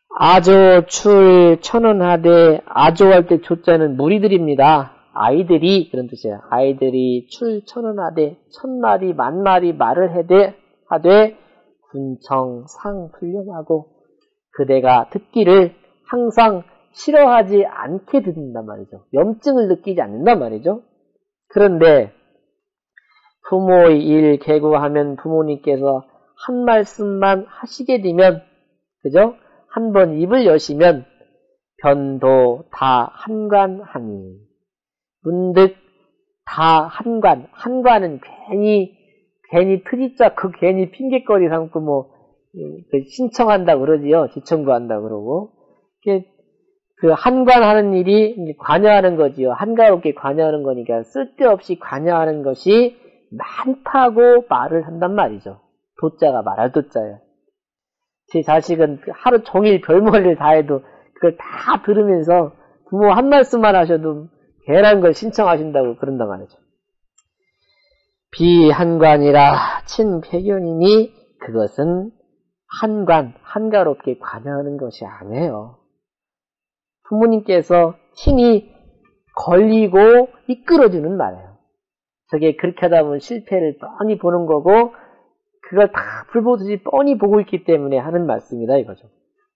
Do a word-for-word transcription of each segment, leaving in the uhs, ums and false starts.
아조출 천원하되 아조할 때 조자는 무리들입니다. 아이들이 그런 뜻이에요. 아이들이 출 천원하되 천마디 만마디 말을 해대 하되 군청 상 풀렴하고 그대가 듣기를 항상 싫어하지 않게 듣는단 말이죠. 염증을 느끼지 않는단 말이죠. 그런데 부모의 일 개구하면 부모님께서 한 말씀만 하시게 되면 그죠? 한번 입을 여시면 변도 다 한관하니 문득 다 한관 한관은 괜히 괜히 트집자 그 괜히 핑계거리 삼고 뭐 그 신청한다 그러지요. 지청구한다 그러고 그 한관하는 일이 관여하는 거지요. 한가롭게 관여하는 거니까 쓸데없이 관여하는 것이 많다고 말을 한단 말이죠. 도자가 말할 도자예요. 제 자식은 하루 종일 별머리를 다 해도 그걸 다 들으면서 부모 한 말씀만 하셔도 괜한 걸 신청하신다고 그런단 말이죠. 비한관이라 친폐견이니 그것은 한관, 한가롭게 관여하는 것이 아니에요. 부모님께서 친히 걸리고 이끌어주는 말이에요. 저게 그렇게 하다 보면 실패를 뻔히 보는 거고 그걸 다 불보듯이 뻔히 보고 있기 때문에 하는 말씀이다 이거죠.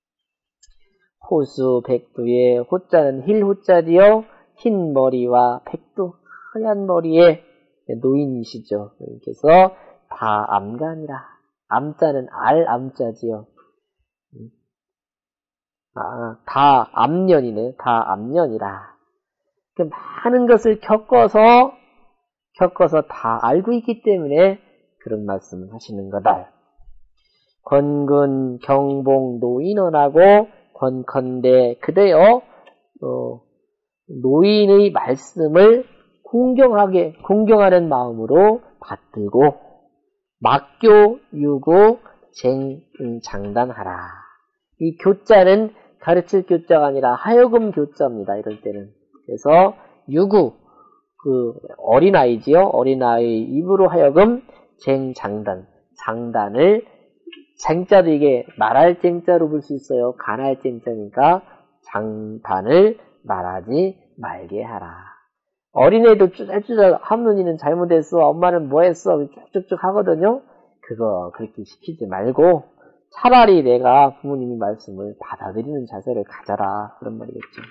호수 백두의 호자는 힐호자지요. 흰 머리와 백두 하얀 머리의 노인이시죠. 그래서 다 암간이라. 암자는 알 암자지요. 아, 다 암년이네. 다 암년이라. 많은 것을 겪어서 겪어서 다 알고 있기 때문에 그런 말씀을 하시는 거다. 권근 경봉 노인원하고 권컨대 그대여 어, 노인의 말씀을 공경하게 공경하는 마음으로 받들고 막교 유고 쟁 장단하라. 이 교자는 가르칠 교자가 아니라 하여금 교자입니다. 이럴 때는. 그래서 유구 그 어린아이지요. 어린아이 입으로 하여금 쟁 장단 장단을 쟁자도 이게 말할 쟁자로 볼 수 있어요. 간할 쟁자니까 장단을 말하지 말게 하라. 어린애도 쭈잘쭈잘 하문이는 잘못했어. 엄마는 뭐했어. 쭉쭉쭉 하거든요. 그거 그렇게 시키지 말고 차라리 내가 부모님의 말씀을 받아들이는 자세를 가져라. 그런 말이겠죠.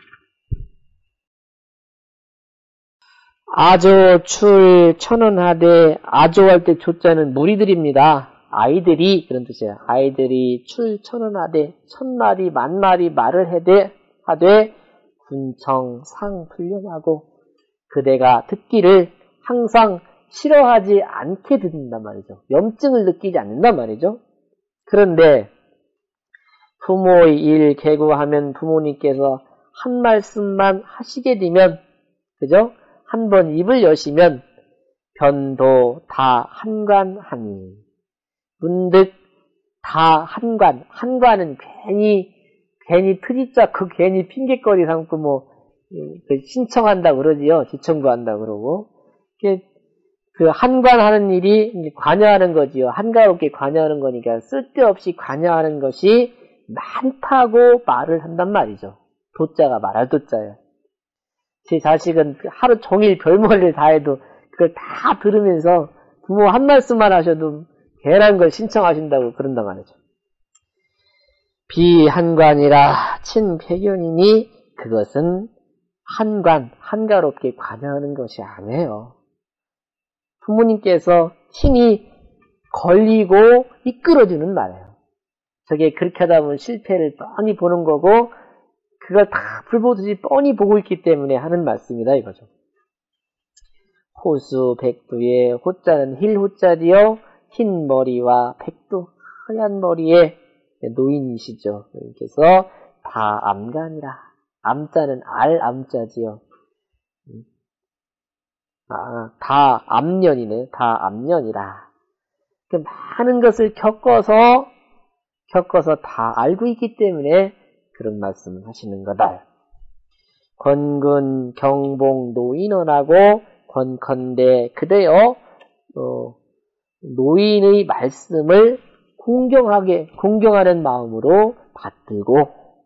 아조출 천원하되 아조할 때 조자는 무리들입니다. 아이들이 그런 뜻이에요. 아이들이 출 천원하되 천마디 만마디 말을 해대 하되 군청 상 풀렴하고 그대가 듣기를 항상 싫어하지 않게 듣는단 말이죠. 염증을 느끼지 않는단 말이죠. 그런데 부모의 일 개구하면 부모님께서 한 말씀만 하시게 되면 그죠? 한번 입을 여시면 변도 다 한관하니 문득 다 한관 한관은 괜히 괜히 트집자 그 괜히 핑계거리 삼고 뭐 신청한다 그러지요. 지청구한다 그러고 그 한관하는 일이 관여하는 거지요. 한가롭게 관여하는 거니까 쓸데없이 관여하는 것이 많다고 말을 한단 말이죠. 도자가 말할 도자예요. 제 자식은 하루 종일 별머리를 다 해도 그걸 다 들으면서 부모 한 말씀만 하셔도 괜한 걸 신청하신다고 그런단 말이죠. 비한관이라 친폐견이니 그것은 한관, 한가롭게 관여하는 것이 아니에요. 부모님께서 친히 걸리고 이끌어주는 말이에요. 저게 그렇게 하다 보면 실패를 뻔히 보는 거고 그걸 다 불보듯이 뻔히 보고 있기 때문에 하는 말씀이다 이거죠. 호수 백두의 호자는 힐호자지요. 흰 머리와 백두 하얀 머리의 노인이시죠. 그래서 다 암간이라. 암자는 알 암자지요. 아, 다 암년이네. 다 암년이라. 많은 것을 겪어서 겪어서 다 알고 있기 때문에 그런 말씀을 하시는 거다. 권근 경봉 노인원하고 권컨대 그대여 어, 노인의 말씀을 공경하게 공경하는 마음으로 받들고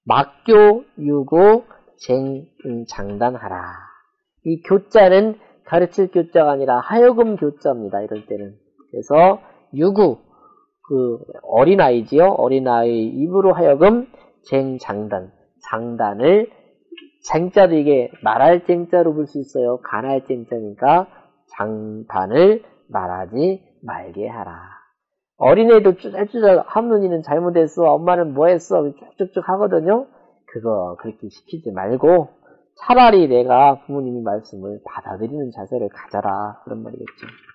막교, 유고, 쟁, 음, 장단하라. 이 교자는 가르칠 교자가 아니라 하여금 교자입니다. 이럴 때는. 그래서 유구, 그 어린아이지요. 어린아이 입으로 하여금 쟁, 장단. 장단을 쟁자도 이게 말할 쟁자로 볼 수 있어요. 간할 쟁자니까 장단을 말하지 말게 하라. 어린애도 쭈잘쭈잘 할머니는 잘못했어. 엄마는 뭐했어. 쭉쭉쭉 하거든요. 그거 그렇게 시키지 말고 차라리 내가 부모님의 말씀을 받아들이는 자세를 가져라. 그런 말이겠죠.